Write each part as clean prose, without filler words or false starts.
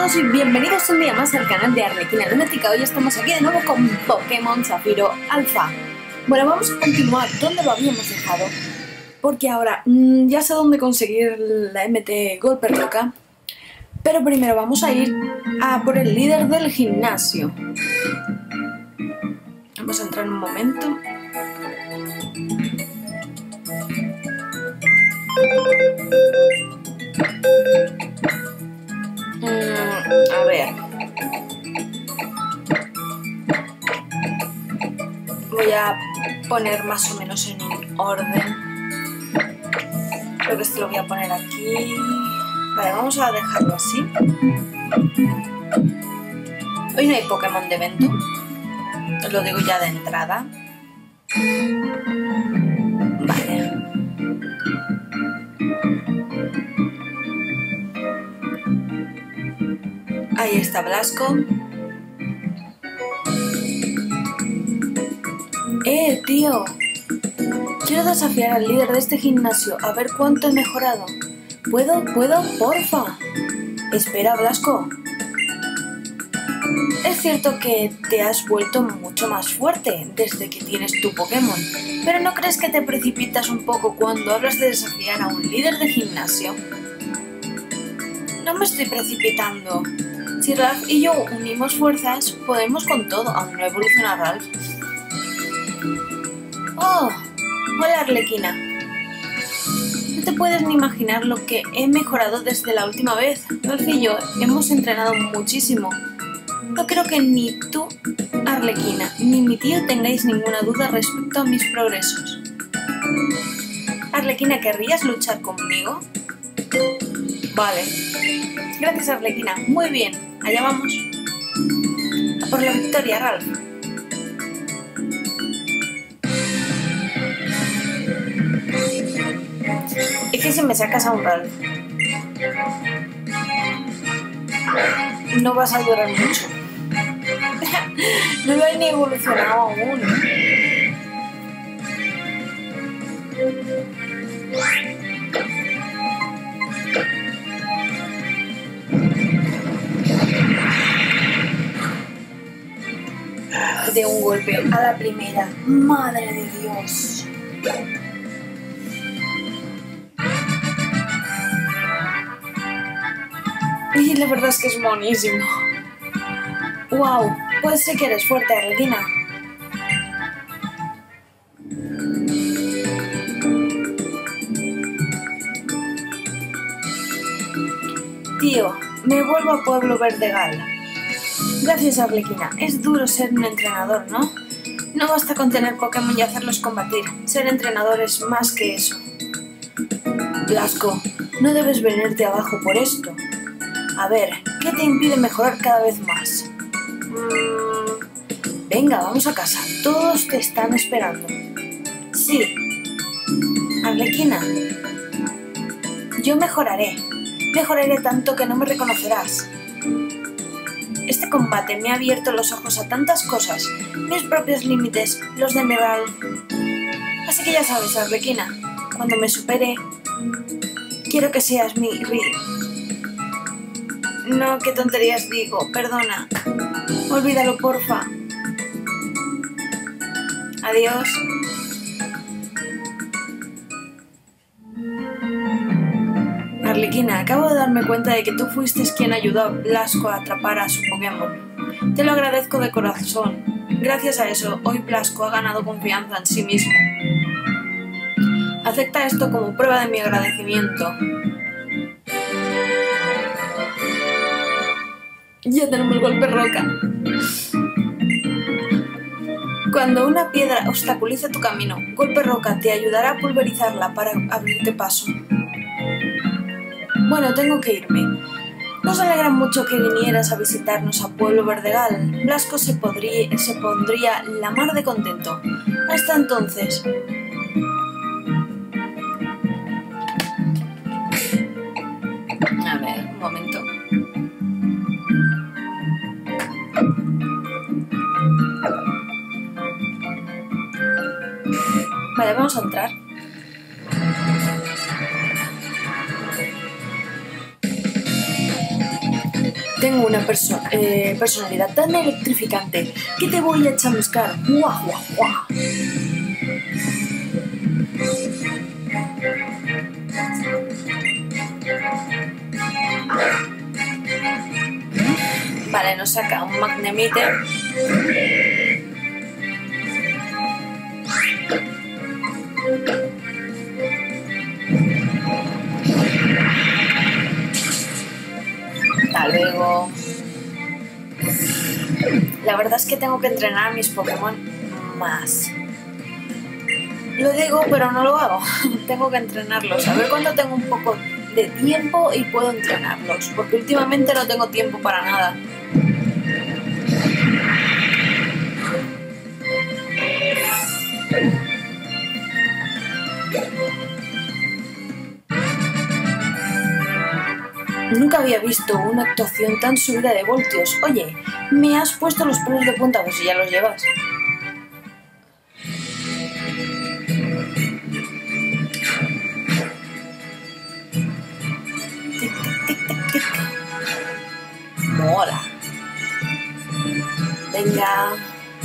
todos y bienvenidos un día más al canal de Arlequina Lunática. Hoy estamos aquí de nuevo con Pokémon Zafiro Alpha. Bueno, vamos a continuar donde lo habíamos dejado, porque ahora ya sé dónde conseguir la MT Golpe Roca, pero primero vamos a ir a por el líder del gimnasio. Vamos a entrar un momento. A ver. Voy a poner más o menos en orden. Creo que esto lo voy a poner aquí. Vale, vamos a dejarlo así. Hoy no hay Pokémon de evento. Os lo digo ya de entrada. Vale. Ahí está Blasco. Tío. Quiero desafiar al líder de este gimnasio a ver cuánto he mejorado. ¿Puedo? Porfa. Espera, Blasco. Es cierto que te has vuelto mucho más fuerte desde que tienes tu Pokémon, pero ¿no crees que te precipitas un poco cuando hablas de desafiar a un líder de gimnasio? No me estoy precipitando. Si Ralph y yo unimos fuerzas, podemos con todo. Aún no evoluciona Ralph. ¡Oh! Hola, Arlequina. No te puedes ni imaginar lo que he mejorado desde la última vez. Ralph y yo hemos entrenado muchísimo. No creo que ni tú, Arlequina, ni mi tío tengáis ninguna duda respecto a mis progresos. Arlequina, ¿querrías luchar conmigo? Vale. Gracias, Arlequina. Muy bien. Allá vamos. A por la victoria, Ralph. ¿Y qué si me sacas a un Ralph? No vas a durar mucho. No lo he ni evolucionado aún. De un golpe a la primera. ¡Madre de Dios! Y la verdad es que es monísimo. ¡Wow! Pues sí que eres fuerte, Arlequina. Tío, me vuelvo a Pueblo Verdegal. Gracias, Arlequina. Es duro ser un entrenador, ¿no? No basta con tener Pokémon y hacerlos combatir. Ser entrenador es más que eso. Blasco, no debes venirte abajo por esto. A ver, ¿qué te impide mejorar cada vez más? Venga, vamos a casa. Todos te están esperando. Sí. Arlequina. Yo mejoraré. Mejoraré tanto que no me reconocerás. Este combate me ha abierto los ojos a tantas cosas. Mis propios límites, los de mi Ralph. Así que ya sabes, Arlequina. Cuando me supere, quiero que seas mi No, qué tonterías digo, perdona. Olvídalo, porfa. Adiós. Arlequina, acabo de darme cuenta de que tú fuiste quien ayudó a Blasco a atrapar a su Pokémon. Te lo agradezco de corazón. Gracias a eso, hoy Blasco ha ganado confianza en sí mismo. Acepta esto como prueba de mi agradecimiento. Ya tenemos el golpe roca. Cuando una piedra obstaculice tu camino, golpe roca te ayudará a pulverizarla para abrirte paso. Bueno, tengo que irme. Nos alegra mucho que vinieras a visitarnos a Pueblo Verdegal. Blasco se pondría la mar de contento. Hasta entonces. A ver, un momento. Vale, vamos a entrar. Tengo una personalidad tan electrificante que te voy a chamuscar. ¡Guau, guau, guau! Vale, nos saca un Magnemite. Hasta luego. La verdad es que tengo que entrenar a mis Pokémon más. Lo digo, pero no lo hago. Tengo que entrenarlos. A ver cuándo tengo un poco de tiempo y puedo entrenarlos. Porque últimamente no tengo tiempo para nada. Nunca había visto una actuación tan subida de voltios. Oye, me has puesto los pelos de punta, pues si ya los llevas. Tic, tic, tic, tic, tic. Mola. Venga.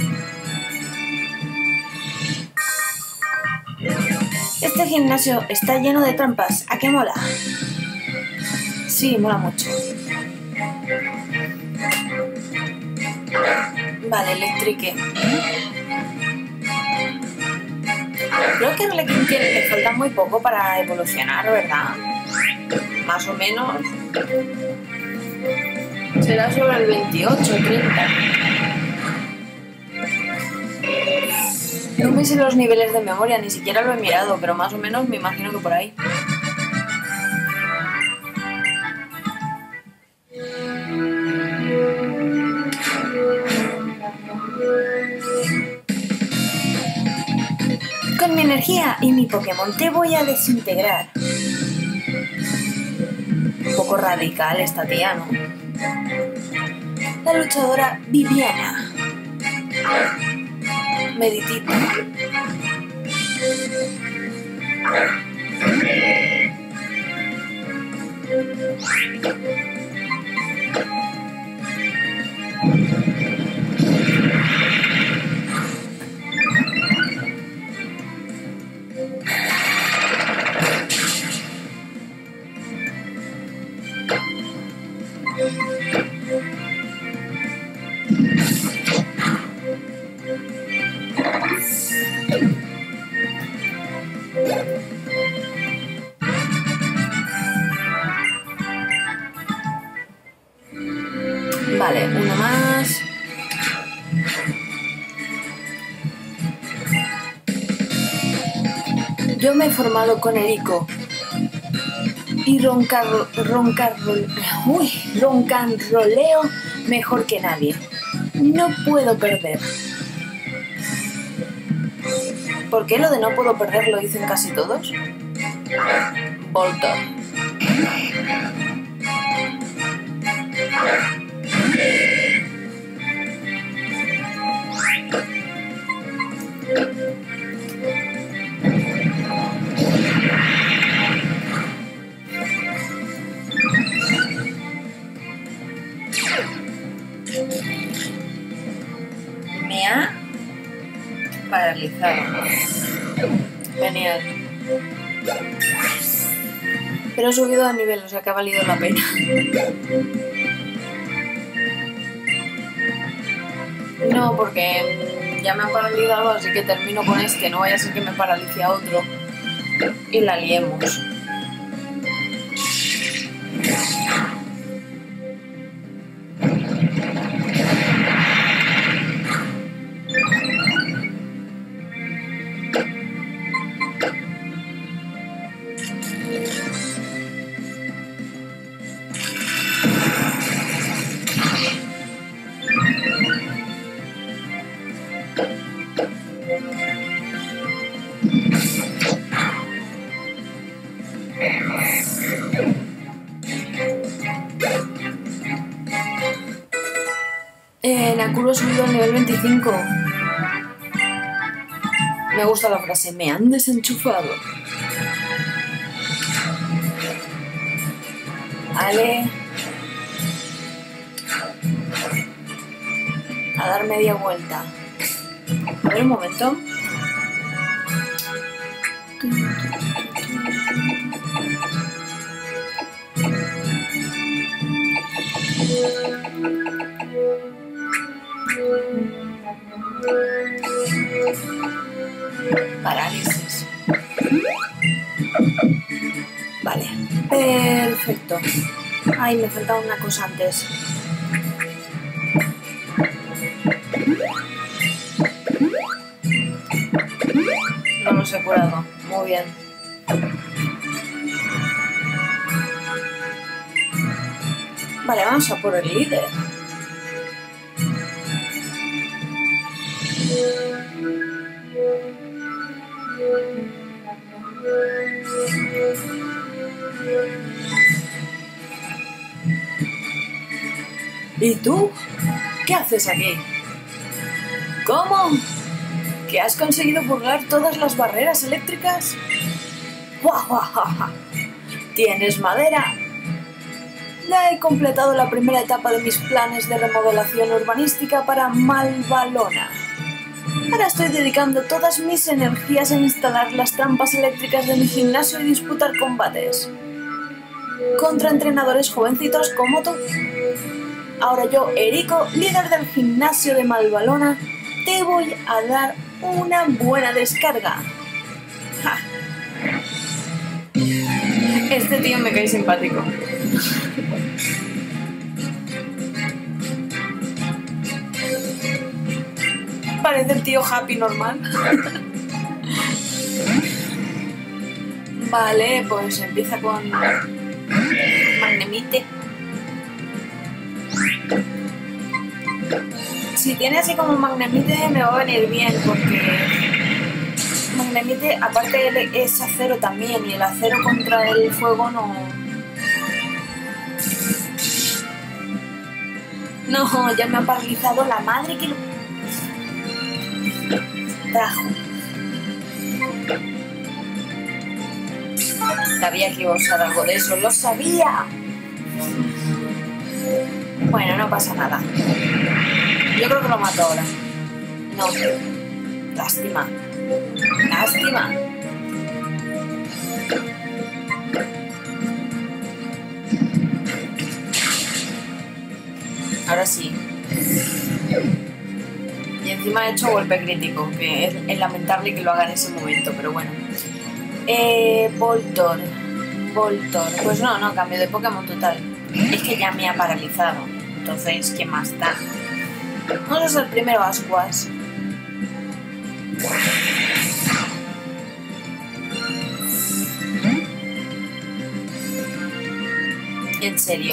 Este gimnasio está lleno de trampas. ¿A qué mola? Sí, mola mucho. Vale, Electrique. Creo que Arlequín le falta muy poco para evolucionar, ¿verdad? Más o menos. Será sobre el 28 o 30. No me sé los niveles de memoria, ni siquiera lo he mirado, pero más o menos me imagino que por ahí. Con mi energía y mi Pokémon te voy a desintegrar. Un poco radical esta tía, ¿no? La luchadora Viviana. Meditita. Vale, uno más. Yo me he formado con Erico y roncanroleo mejor que nadie. No puedo perder. ¿Por qué lo de no puedo perder lo dicen casi todos? Volta. Me ha paralizado. Genial. Pero he subido de nivel, o sea que ha valido la pena. No, porque ya me han paralizado, así que termino con este. No vaya a ser que me paralice a otro y la liemos. Nakuro ha subido al nivel 25. Me gusta la frase, me han desenchufado. Vale. A dar media vuelta. A ver un momento. Parálisis. Vale, perfecto. Ay, me faltaba una cosa antes. No los he curado. Muy bien. Vale, vamos a por el líder. ¿Y tú? ¿Qué haces aquí? ¿Cómo? ¿Que has conseguido burlar todas las barreras eléctricas? ¡Guau! ¿Tienes madera? Ya he completado la primera etapa de mis planes de remodelación urbanística para Malvalona. Ahora estoy dedicando todas mis energías en instalar las trampas eléctricas de mi gimnasio y disputar combates contra entrenadores jovencitos como tú. Ahora yo, Erico, líder del gimnasio de Malvalona, te voy a dar una buena descarga. ¡Ja! Este tío me cae simpático. Parece el tío Happy normal. Vale, pues empieza con Magnemite. Si tiene así como Magnemite me va a venir bien porque Magnemite aparte es acero también y el acero contra el fuego no, ya me ha paralizado la madre que lo trajo. Sabía que iba a usar algo de eso, lo sabía. Bueno, no pasa nada. Yo creo que lo mato ahora. No. Lástima. Lástima. Ahora sí. Y encima he hecho golpe crítico, que es lamentable que lo haga en ese momento, pero bueno. Voltor. Pues no, cambio de Pokémon total. Es que ya me ha paralizado. Entonces, ¿qué más da? Vamos a hacer primero Ascuas. ¿En serio?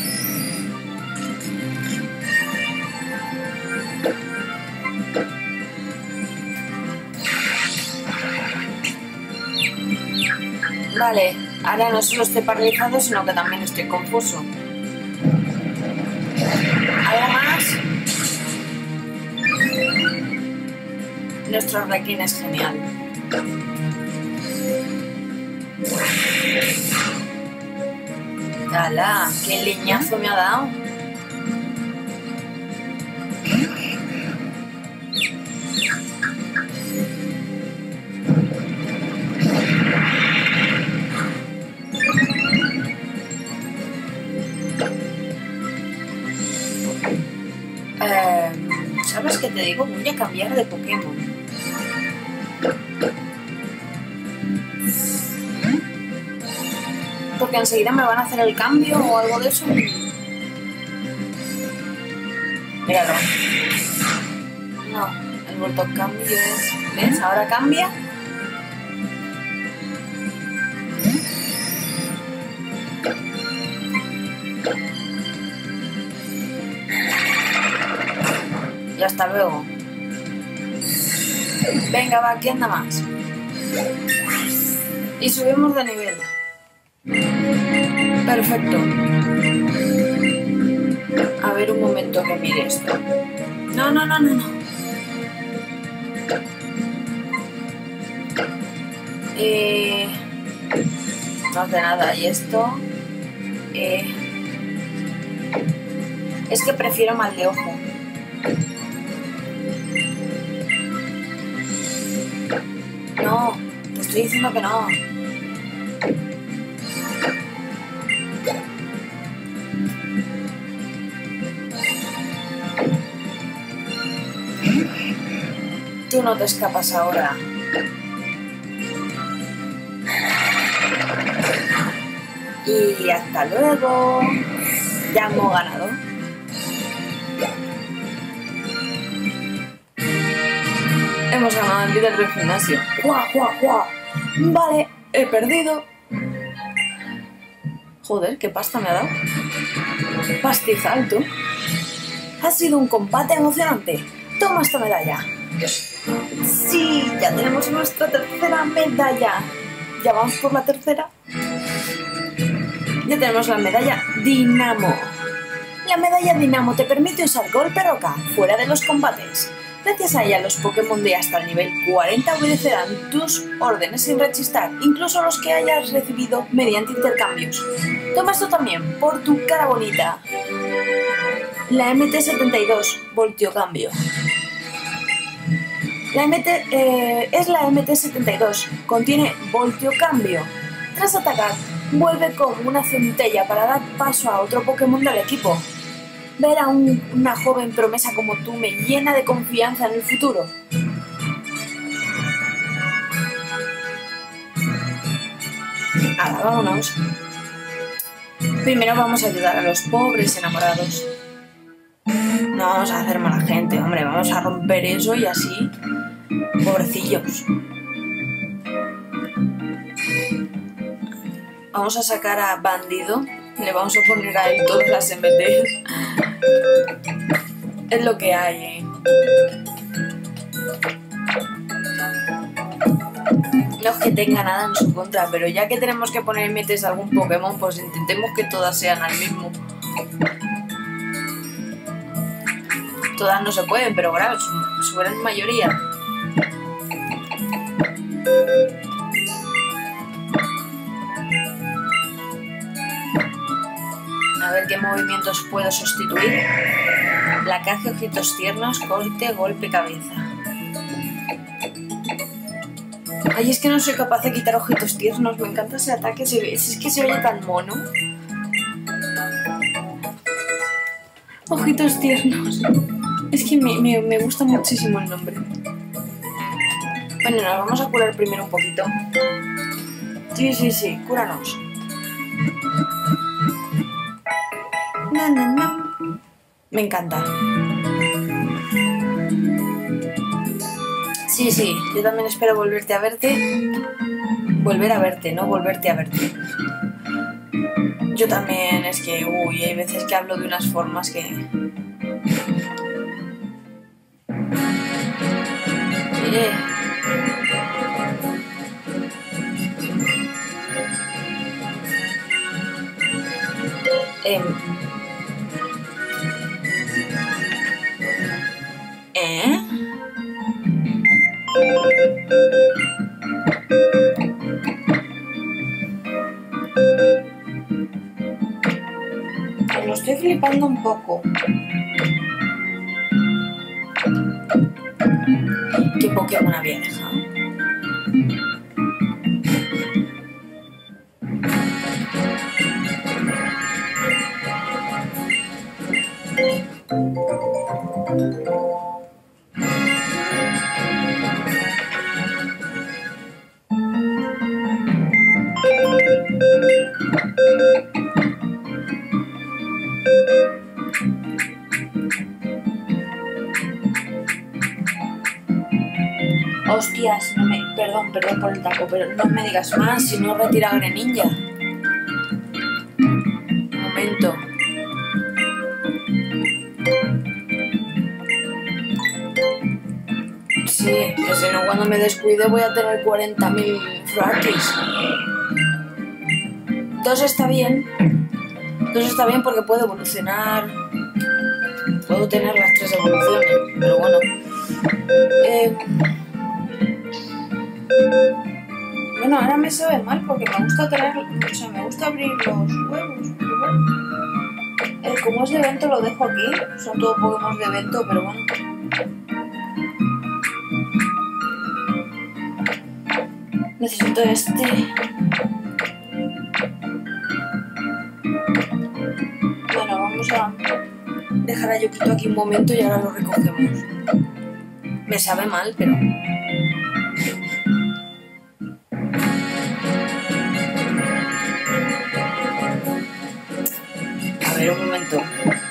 Vale, ahora no solo estoy paralizado, sino que también estoy confuso. ¿Algo más? Nuestro Requiem es genial. ¡Hala! ¡Qué leñazo me ha dado! ¿Sabes qué te digo? Voy a cambiar de Pokémon. Porque enseguida me van a hacer el cambio o algo de eso. Míralo. No, el Voltocambio es... ¿Ves? Ahora cambia. Y hasta luego. Venga, va, ¿quién anda más? Y subimos de nivel. Perfecto. A ver un momento que mire esto. No. No hace nada. Y esto... es que prefiero mal de ojo. estoy diciendo que no. Tú no te escapas ahora. Y hasta luego. Ya hemos ganado. Hemos ganado el líder del gimnasio. ¡Guau, guau, guau! Vale, he perdido. Joder, qué pasta me ha dado. Pastizal, tú. Ha sido un combate emocionante. Toma esta medalla. Sí, ya tenemos nuestra tercera medalla. ¿Ya vamos por la tercera? Ya tenemos la medalla Dinamo. La medalla Dinamo te permite usar golpe roca fuera de los combates. Gracias a ella, los Pokémon de hasta el nivel 40 obedecerán tus órdenes sin rechistar, incluso los que hayas recibido mediante intercambios. Toma esto también, por tu cara bonita. La MT-72, voltio cambio. Es la MT-72, contiene voltio cambio. Tras atacar, vuelve como una centella para dar paso a otro Pokémon del equipo. Ver a una joven promesa como tú me llena de confianza en el futuro. Ahora, vámonos. Primero vamos a ayudar a los pobres enamorados. No vamos a hacer mala gente, hombre. Vamos a romper eso y así. Pobrecillos. Vamos a sacar a Bandido. Le vamos a poner a él todas las MTs. Es lo que hay, ¿eh? No es que tenga nada en su contra, pero ya que tenemos que poner MTs a algún Pokémon, pues intentemos que todas sean al mismo. Todas no se pueden, pero claro, su gran mayoría. A ver qué movimientos puedo sustituir. Placaje, ojitos tiernos, corte, golpe, cabeza. Ay, es que no soy capaz de quitar ojitos tiernos. Me encanta ese ataque. Es que se oye tan mono. Ojitos tiernos. Es que me gusta muchísimo el nombre. Bueno, nos vamos a curar primero un poquito. Sí, cúranos. Me encanta. Sí, yo también espero volverte a verte. Volver a verte, no volverte a verte. Yo también, es que, hay veces que hablo de unas formas que... Pues lo estoy flipando un poco. ¿Qué Pokémon había dejado? Hostias, perdón por el taco, pero no me digas más, si no retira Greninja. Un momento. Sí, que si no cuando me descuide voy a tener 40.000 Frackies. 2 está bien. 2 está bien porque puedo evolucionar. Puedo tener las 3 evoluciones, pero bueno. Bueno, ahora me sabe mal porque me gusta tener, o sea, me gusta abrir los huevos, pero bueno. Como es de evento lo dejo aquí, son todos Pokémon de evento, pero bueno. Necesito este. Bueno, vamos a dejar a Yokito aquí un momento y ahora lo recogemos. Me sabe mal, pero... A ver, un momento.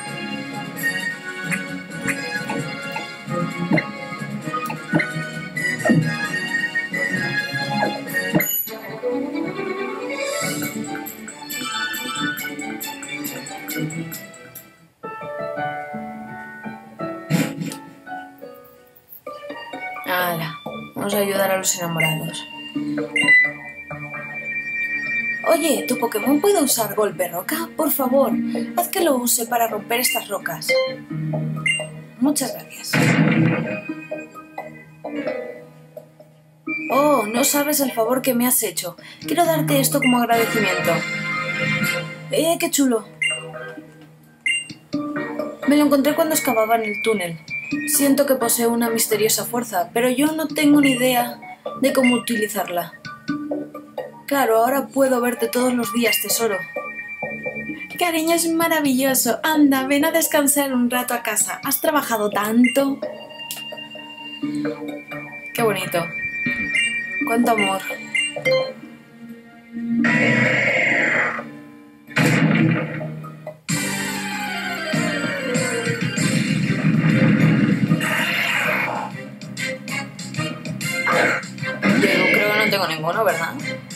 Hala, vamos a ayudar a los enamorados. Oye, ¿tu Pokémon puede usar golpe roca? Por favor, haz que lo use para romper estas rocas. Muchas gracias. Oh, no sabes el favor que me has hecho. Quiero darte esto como agradecimiento. ¡Qué chulo! Me lo encontré cuando excavaba en el túnel. Siento que posee una misteriosa fuerza, pero yo no tengo ni idea de cómo utilizarla. Claro, ahora puedo verte todos los días, tesoro. Cariño, es maravilloso. Anda, ven a descansar un rato a casa. ¿Has trabajado tanto? Qué bonito. Cuánto amor. Yo creo que no tengo ninguno, ¿verdad?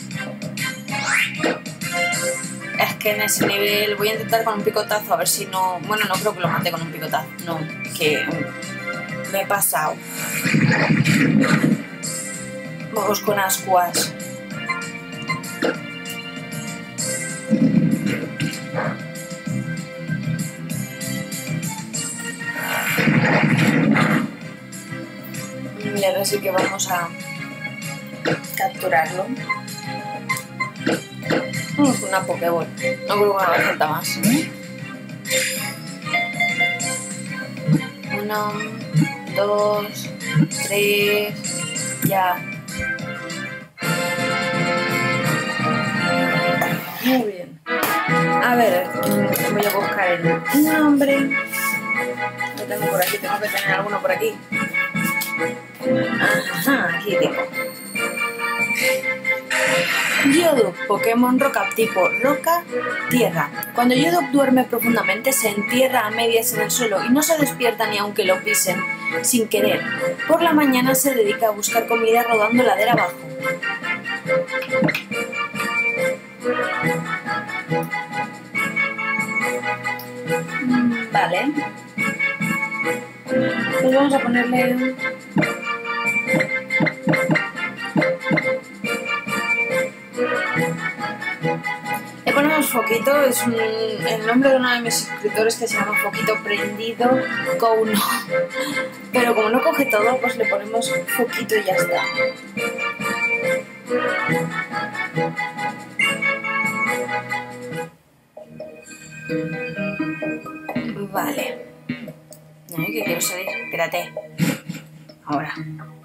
Es que en ese nivel voy a intentar con un picotazo, a ver si no... Bueno, no creo que lo mate con un picotazo. No, que me he pasado. Vamos con ascuas. Y ahora sí que vamos a capturarlo. Vamos con una Pokéball. No creo que me haga falta más. 1, 2, 3... Ya. Muy bien. A ver, voy a buscar el nombre. Lo tengo por aquí, tengo que tener alguno por aquí. Ajá, aquí tengo. Yodup, Pokémon Roca tipo Roca, Tierra. Cuando Yodup duerme profundamente, se entierra a medias en el suelo y no se despierta ni aunque lo pisen sin querer. Por la mañana se dedica a buscar comida rodando ladera abajo. Vale. Pues vamos a ponerle... Le ponemos Foquito, es el nombre de uno de mis suscriptores que se llama Foquito Prendido Go No. Pero como no coge todo, pues le ponemos Foquito y ya está. Vale. Ay, que quiero salir. Espérate. Ahora.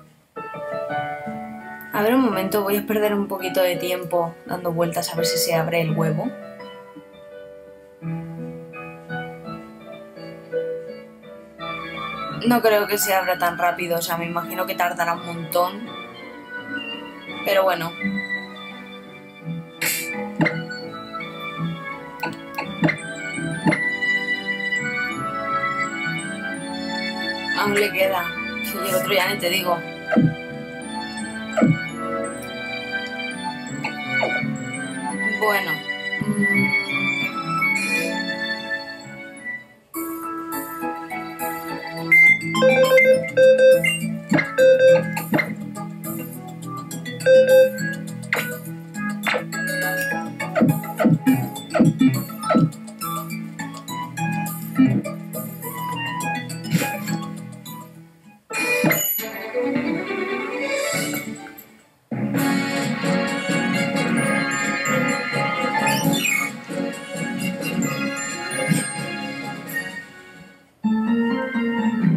A ver, un momento, voy a perder un poquito de tiempo dando vueltas a ver si se abre el huevo. No creo que se abra tan rápido, o sea, me imagino que tardará un montón. Pero bueno. Aún le queda. Y el otro ya ni te digo. Bueno.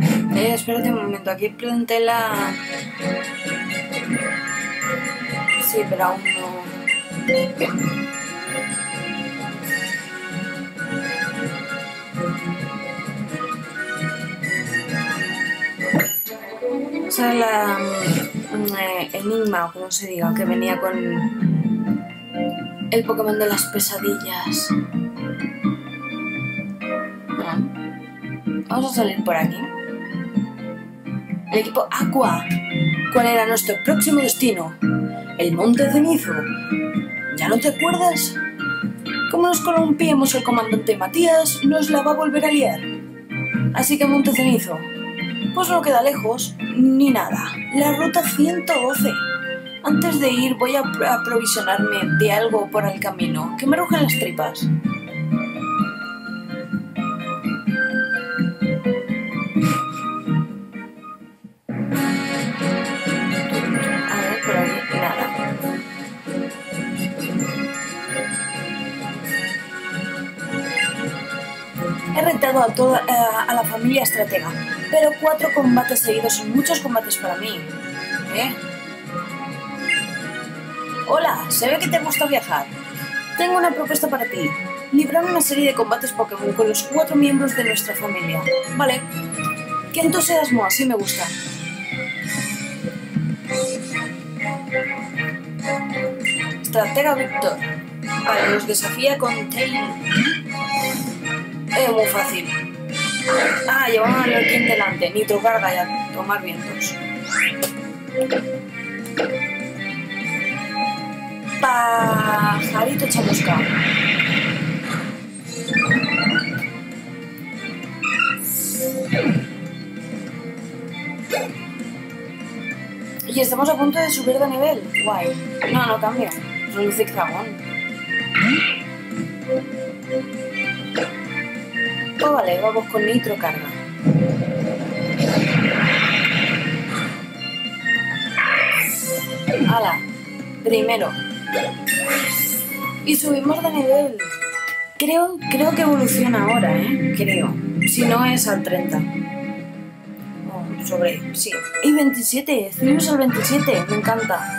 Espérate un momento, aquí planté la... Sí, pero aún no. O sea, la Enigma, o como se diga, que venía con el Pokémon de las pesadillas. Vamos a salir por aquí. El equipo Aqua. ¿Cuál era nuestro próximo destino? El Monte Cenizo. ¿Ya no te acuerdas? Como nos columpiemos el comandante Matías, nos la va a volver a liar. Así que Monte Cenizo. Pues no queda lejos, ni nada. La ruta 112. Antes de ir voy a aprovisionarme de algo por el camino, que me rugen las tripas. A ver, por ahí, nada. He retado a la familia estratega, pero 4 combates seguidos son muchos combates para mí. Hola, se ve que te gusta viajar. Tengo una propuesta para ti. Librar una serie de combates Pokémon con los 4 miembros de nuestra familia. Vale. Qué entusiasmo, así me gusta. Estratega Víctor. Vale, los desafía con Tail. Muy fácil. Llevamos al Arlequín delante. Nitro carga y a tomar vientos. Pajarito chamusca. Y estamos a punto de subir de nivel. Guay. No cambio. Reluce Zagón. Oh, vale, vamos con Nitro carga. ¡Hala! Primero. Y subimos de nivel. Creo que evoluciona ahora, Creo. Si no es al 30. Sí. Y 27. Subimos al 27. Me encanta.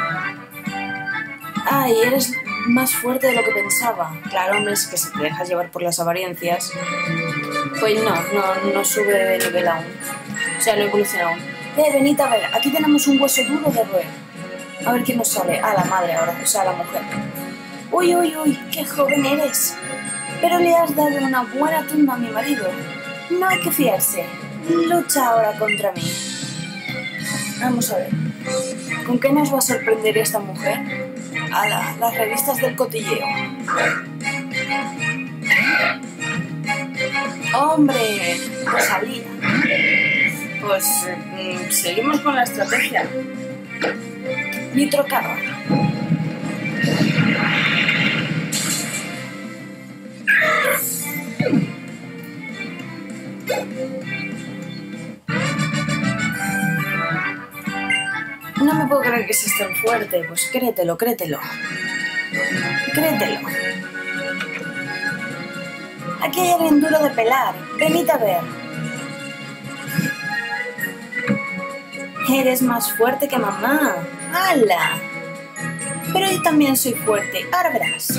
Y eres más fuerte de lo que pensaba. Claro, hombre, es que si te dejas llevar por las apariencias, pues no sube de nivel aún. O sea, no evoluciona aún. Venid a ver, aquí tenemos un hueso duro de roer. A ver quién nos sale. La madre ahora, o sea, la mujer. Uy, qué joven eres. Pero le has dado una buena tunda a mi marido. No hay que fiarse. Lucha ahora contra mí. Vamos a ver. ¿Con qué nos va a sorprender esta mujer? Las revistas del cotilleo. ¡Hombre! Rosalía. Pues seguimos con la estrategia. Nitro carga. No me puedo creer que seas tan fuerte. Pues créetelo. Aquí hay alguien duro de pelar. Venid a ver. Eres más fuerte que mamá. ¡Hala! Pero yo también soy fuerte. Ahora verás.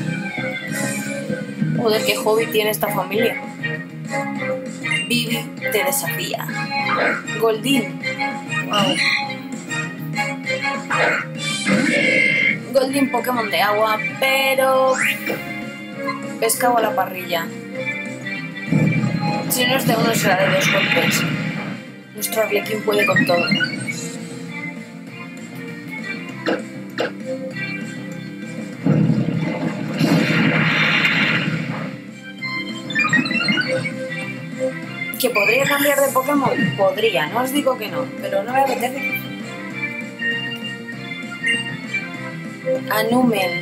Joder, qué hobby tiene esta familia. Vivi te desafía. Goldeen. Wow. Goldeen Pokémon de agua, pero pescado a la parrilla. Si no es de uno, será de 2 golpes. Nuestro Arlequín puede con todo. ¿Que podría cambiar de Pokémon? Podría, no os digo que no, pero no me apetece. Anumel.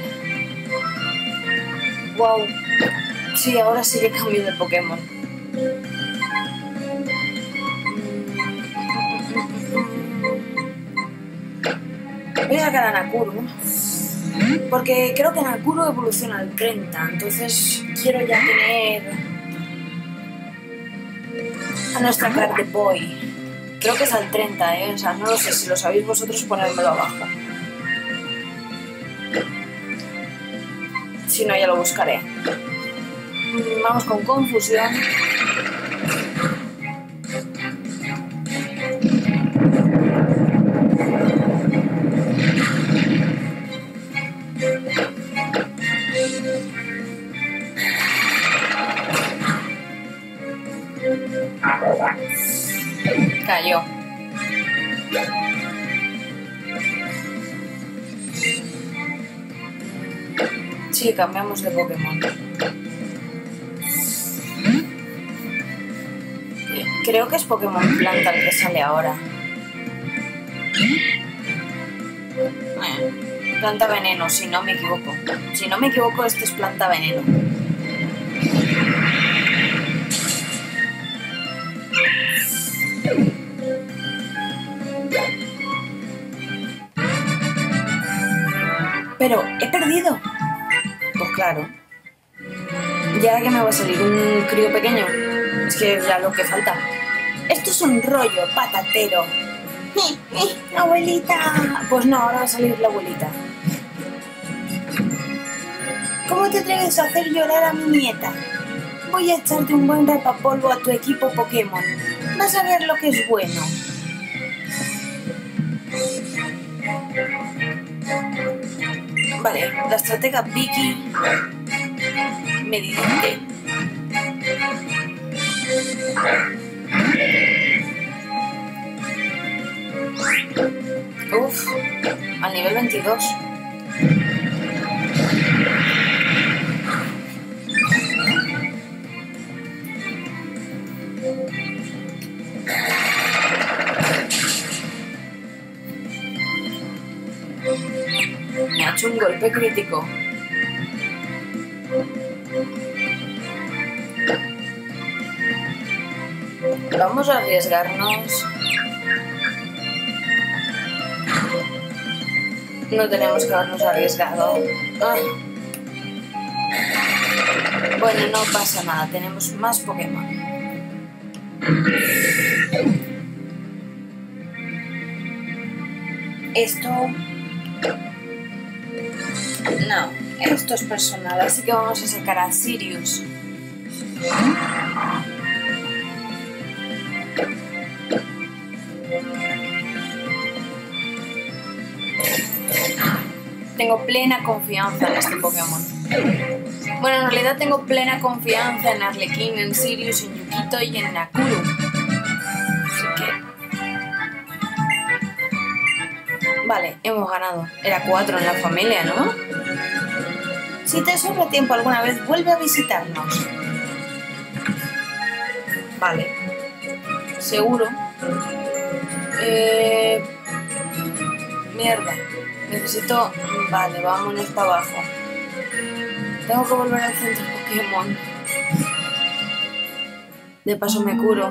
Wow. Sí, ahora sí que cambio de Pokémon. Voy a sacar a Nakuru, porque creo que Nakuru evoluciona al 30, entonces quiero ya tener a nuestra Crack the Boy. Creo que es al 30, o sea, no lo sé, si lo sabéis vosotros ponérmelo abajo. Si no, ya lo buscaré. Vamos con confusión. Cayó. Sí, cambiamos de Pokémon. Creo que es Pokémon Planta el que sale ahora. Planta Veneno, si no me equivoco. Si no me equivoco, este es Planta Veneno. Pero, ¿he perdido? Pues claro. ¿Y ahora que me va a salir un crío pequeño? Es que es ya lo que falta. Esto es un rollo patatero. ¡Abuelita! Pues no, ahora va a salir la abuelita. ¿Cómo te atreves a hacer llorar a mi nieta? Voy a echarte un buen rapapolvo a tu equipo Pokémon. Vas a ver lo que es bueno. Vale, la estratega Vicky me dice. Uf, al nivel 22. Me ha hecho un golpe crítico. Vamos a arriesgarnos. No tenemos que habernos arriesgado. Bueno, no pasa nada, tenemos más Pokémon. Esto... No, esto es personal, así que vamos a sacar a Sirius. Tengo plena confianza en este Pokémon. Bueno, en realidad tengo plena confianza en Arlequín, en Sirius, en Yukito y en Nakuru. Así que... Vale, hemos ganado. Era 4 en la familia, ¿no? Si te sobra tiempo alguna vez, vuelve a visitarnos. Vale. ¿Seguro? Mierda. Necesito... Vale, vámonos para abajo. Tengo que volver al centro Pokémon. De paso me curo.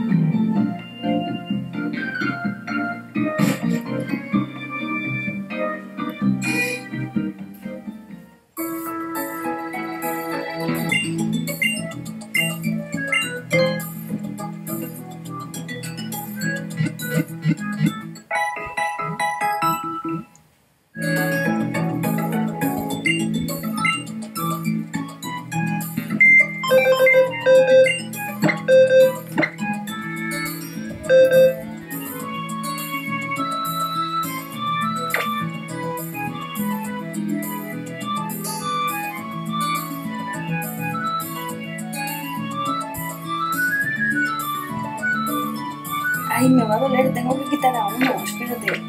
Ay, me va a doler, tengo que quitar a uno, espérate.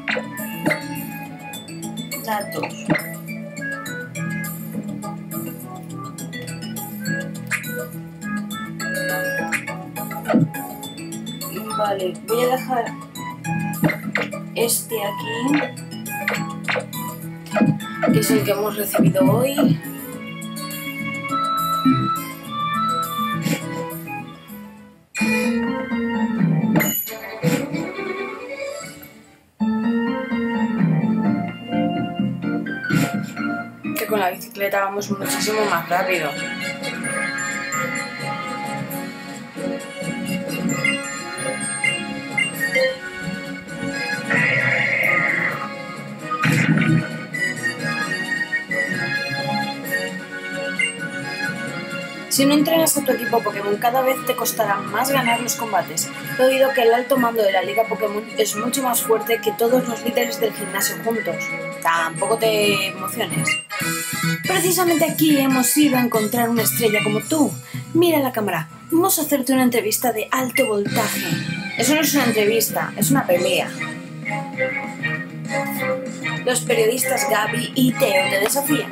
Datos. Vale, voy a dejar este aquí, que es el que hemos recibido hoy. Que con la bicicleta vamos muchísimo más rápido. Si no entrenas a tu equipo Pokémon, cada vez te costará más ganar los combates. He oído que el alto mando de la Liga Pokémon es mucho más fuerte que todos los líderes del gimnasio juntos. Tampoco te emociones. Precisamente aquí hemos ido a encontrar una estrella como tú. Mira la cámara, vamos a hacerte una entrevista de alto voltaje. Eso no es una entrevista, es una pelea. Los periodistas Gaby y Teo te desafían.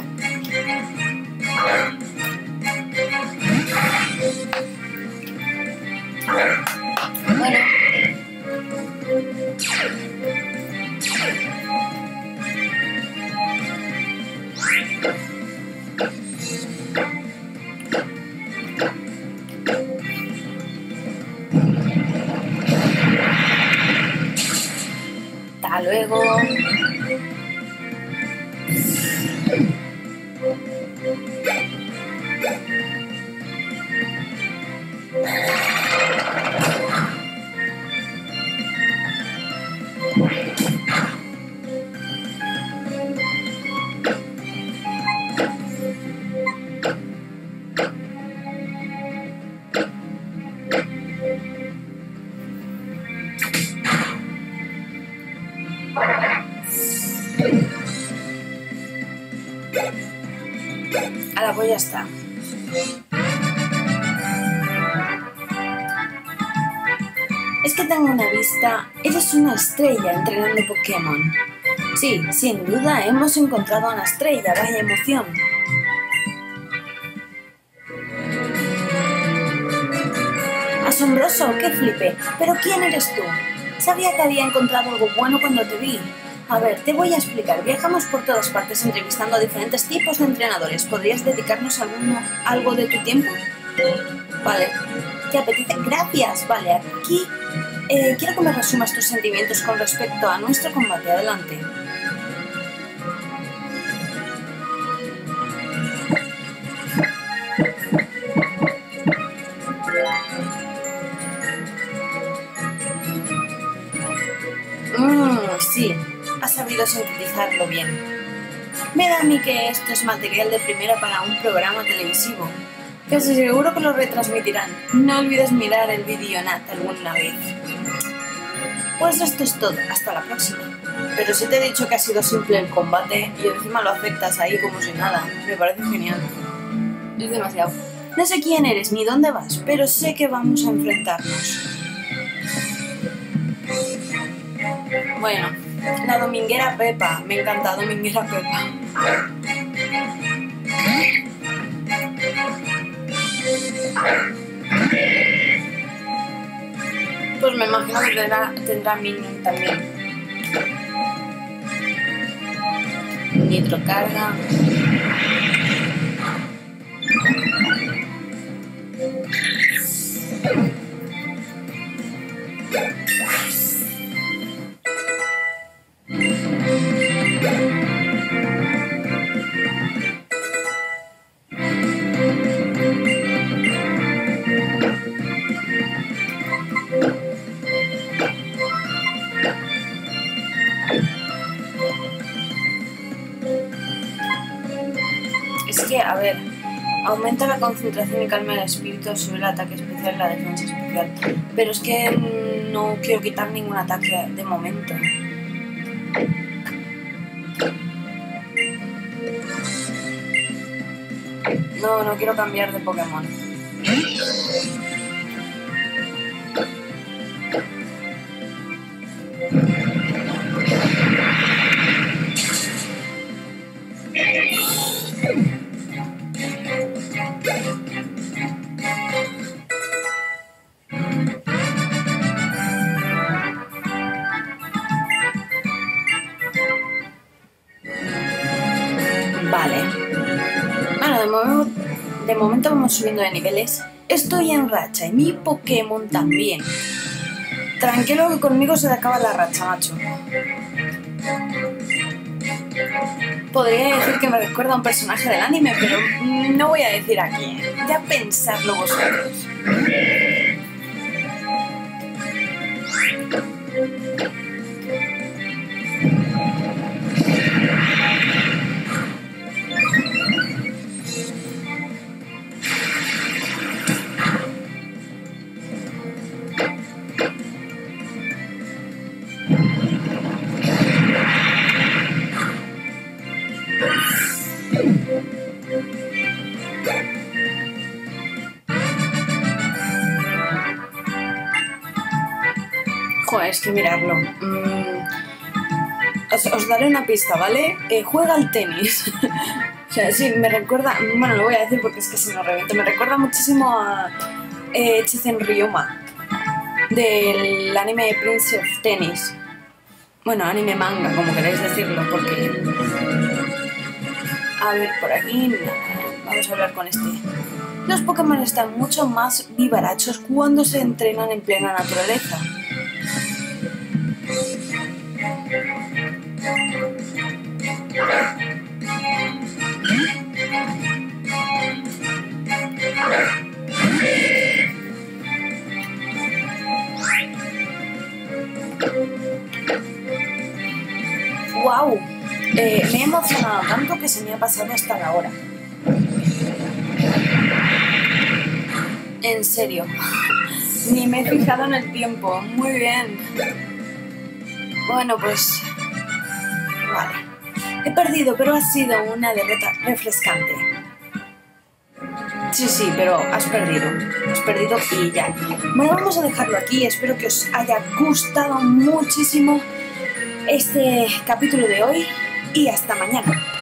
Bueno. Hasta luego. Ahora pues ya está. Es que tengo una vista. Eres una estrella entrenando Pokémon. Sí, sin duda hemos encontrado a una estrella. Vaya emoción. Asombroso, qué flipe. ¿Pero quién eres tú? Sabía que había encontrado algo bueno cuando te vi. A ver, te voy a explicar. Viajamos por todas partes entrevistando a diferentes tipos de entrenadores. ¿Podrías dedicarnos algo de tu tiempo? Vale. ¿Te apetece? Gracias. Vale, aquí quiero que me resumas tus sentimientos con respecto a nuestro combate. Adelante. Sí. Has sabido sintetizarlo bien. Me da a mí que esto es material de primera para un programa televisivo. Casi seguro que lo retransmitirán. No olvides mirar el vídeo Nat alguna vez. Pues esto es todo. Hasta la próxima. Pero si te he dicho que ha sido simple el combate y encima lo aceptas ahí como si nada. Me parece genial. Es demasiado. No sé quién eres ni dónde vas, pero sé que vamos a enfrentarnos. Bueno, la dominguera Pepa. Me encanta dominguera Pepa. Pues me imagino que tendrá Minion también. Nitrocarga. Es que, a ver, aumenta la concentración y calma el espíritu, sube el ataque especial y la defensa especial. Pero es que no quiero quitar ningún ataque de momento. No quiero cambiar de Pokémon. Vale. Bueno, de momento vamos subiendo de niveles. Estoy en racha y mi Pokémon también. Tranquilo que conmigo se le acaba la racha, macho. Podría decir que me recuerda a un personaje del anime, pero no voy a decir aquí. Ya pensadlo vosotros. es que mirarlo. Os daré una pista, ¿vale? Juega al tenis. O sea, sí, me recuerda... Bueno, lo voy a decir porque es que si no reviento. Me recuerda muchísimo a Chizen Ryoma, del anime Prince of Tennis. Bueno, anime manga, como queráis decirlo, porque... A ver, por aquí... Vamos a hablar con este. Los Pokémon están mucho más vivarachos cuando se entrenan en plena naturaleza. ¡Wow! Me he emocionado tanto que se me ha pasado hasta la hora. En serio. Ni me he fijado en el tiempo. Muy bien. Bueno, pues... Vale. He perdido, pero ha sido una derrota refrescante. Sí, pero has perdido. Has perdido y ya. Bueno, vamos a dejarlo aquí. Espero que os haya gustado muchísimo este capítulo de hoy. Y hasta mañana.